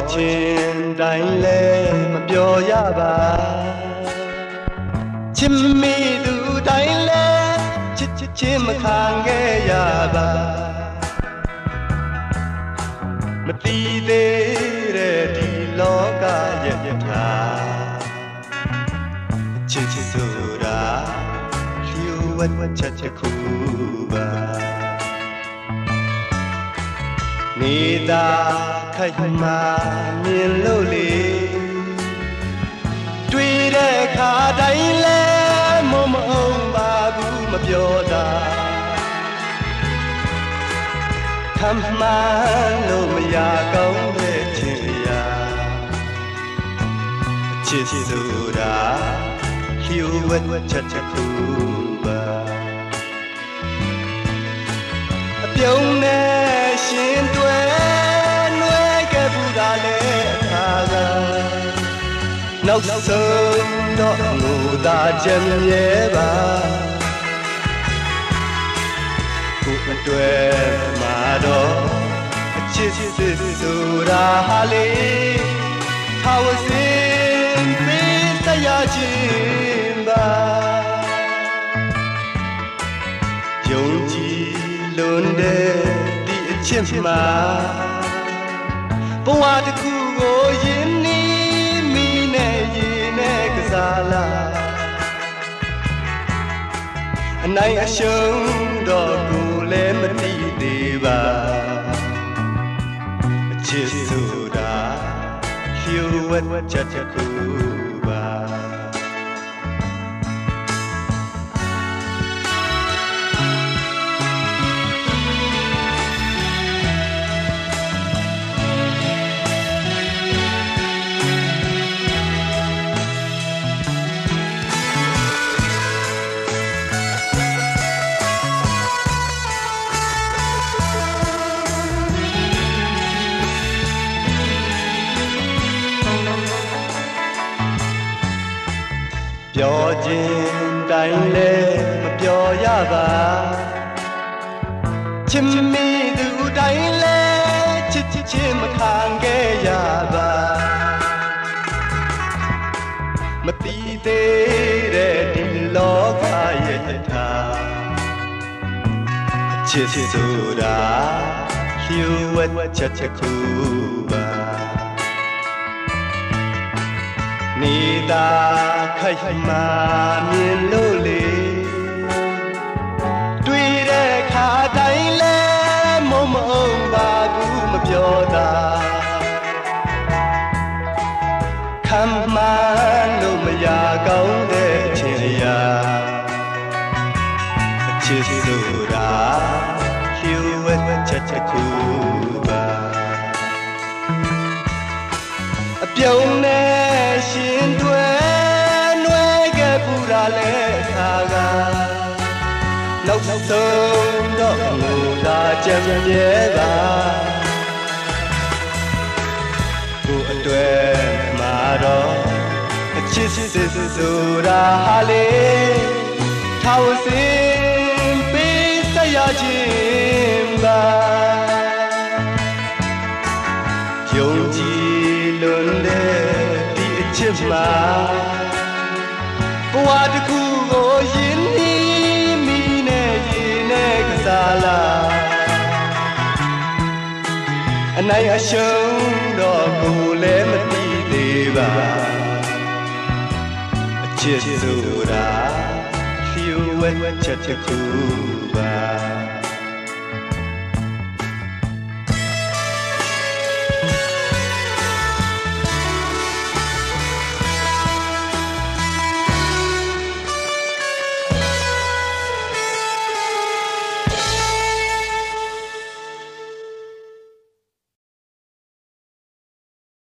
ချင်းတိုင်းလဲမပြောရပါချစ်မိသူတိုင်းလဲချစ်ချင်းမခံခဲ့ရပါမတီးသေးတဲ့ဒီလောကရဲ့ယထာချစ်ဆိုတာလျှို့ဝှက်ချက်ခုပါနေတာခိုက်မှမြင်လို့လေတွေ့တဲ့ခါတိုင်းလဲမမအောင်ပါဘူးမပြောတာခမ်းမှန်းလို့မရကောင်းတဲ့ချင်ရာချစ်ဆိုတာလျှို့ဝှက်ချက်ခုပါအပြုံးနဲ့ရှင်တွဲနှွဲခဲ့ဘူးတာလေအခါကနောက်ဆုံးတော့ငိုသာချက်မြဲပါကိုယ်အတွက်မှာတော့အချစ်ဆိုတာဟာလေထာဝစင်ပေးစရာခြင်းပါယုံကြည်လွန်တဲ့ဒီအချစ်မှာဘဝတစ်ခုကိုယဉ်နီးမိနဲ့ရင်နဲ့ကစားလာအနိုင်အရှုံးတော့ကိုလည်းမသိသေးပါအချစ်ဆိုတာလျှို့ဝှက်ချက်ခုပါပြောခြင်းတိုင်းလဲမပြောရပါချစ်မိသူတိုင်းလဲချစ်ချင်းမခံခဲ့ရပါမတီးသေးတဲ့ဒီလောကရဲ့ယထာချစ်ဆိုတာလျှို့ဝှက်ချက်ခုပါနေတာခိုက်မှမြင်လို့လေတွေ့တဲ့ခါတိုင်းလဲမမအောင်ပါဘူးမပြောတာခံမှန်းလို့မရကောင်းတဲ့အချင်းရာအချစ်ဆိုတာလျှို့ဝှက်ချက်ခုပါအပြုံးနဲ့ရှင်တွဲနှွဲခဲ့ဘူးတာလေခါကနောက်ဆုံးတော့ငိုသာချက်မြဲပါကိုယ်အတွက်မှာတော့အချစ်ဆိုတာဟာလေထာဝစင်ပေးစရာခြင်းပါယုံကြည်လွန်တဲ့ချစ်မှာဘဝတစ်ခုကိုယဉ်နီးမိနဲ့ရင်နဲ့ကစားလာအနိုင်အရှုံးတော့ကိုလည်းမသိသေးပါအချစ်ဆိုတာလျှို့ဝှက်ချက်ခုပါ